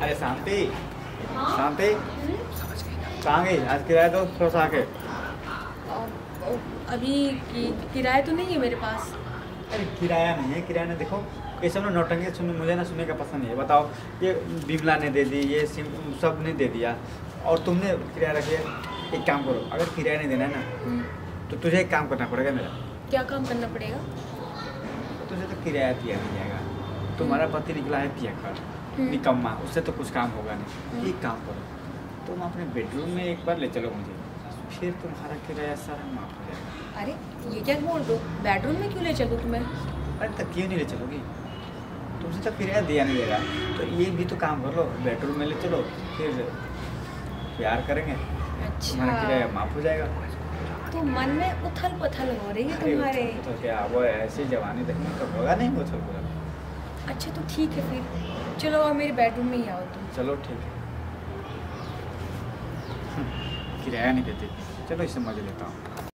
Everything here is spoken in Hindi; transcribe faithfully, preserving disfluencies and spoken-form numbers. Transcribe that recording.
अरे शांति, हाँ? शांति कहाँ गई? आज किराया दो थोड़ा सा आके। अभी कि, किराया तो नहीं है मेरे पास। अरे किराया नहीं है, किराया नहीं। देखो ये सब ना नौटंकी सुन, मुझे ना सुनने का पसंद नहीं है। बताओ, ये बिमला ने दे दी, ये सिम सब ने दे दिया और तुमने किराया रखिए। एक काम करो, अगर किराया नहीं देना है ना तो तुझे एक काम करना पड़ेगा मेरा। क्या काम करना पड़ेगा? तुझे तो किराया दिया नहीं जाएगा। तुम्हारा पति निकला है पियक्कड़, निकम्मा, उससे तो कुछ काम होगा नहीं। एक काम करो, तुम अपने बेडरूम में एक बार ले चलो मुझे, फिर तुम्हारा किराया सारा माफ हो जाएगा। अरे ये क्या बोल दो, बेडरूम में क्यों ले चलूँ तुम्हें? अरे तक क्यों नहीं ले चलोगी? तुमसे तो किराया दिया नहीं देगा, तो ये भी तो काम कर लो, बेडरूम में ले चलो, फिर प्यार करेंगे, तुम्हारा किराया माफ हो जाएगा। तो मन में उथल पुथल हो रही है तुम्हारे। तो क्या वो ऐसी जवानी देखने का होगा नहीं उथल पुथल। अच्छा तो ठीक है, फिर चलो और मेरे बेडरूम में ही आओ तुम। चलो ठीक है। किराया नहीं देते, चलो इससे मजे लेता हूँ।